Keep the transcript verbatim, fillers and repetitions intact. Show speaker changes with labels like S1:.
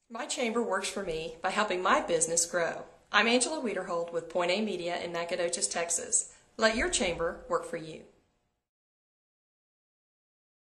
S1: My chamber works for me by helping my business grow. I'm Angela Wiederhold with Point A Media in Nacogdoches, Texas. Let your chamber work for you.